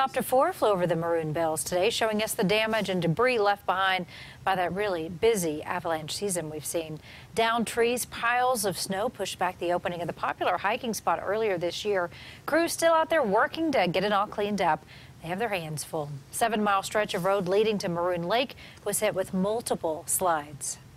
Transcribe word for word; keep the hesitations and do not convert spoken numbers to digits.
Helicopter four flew over the Maroon Bells today, showing us the damage and debris left behind by that really busy avalanche season we've seen. Downed trees, piles of snow pushed back the opening of the popular hiking spot earlier this year. Crews still out there working to get it all cleaned up. They have their hands full. Seven mile stretch of road leading to Maroon Lake was hit with multiple slides.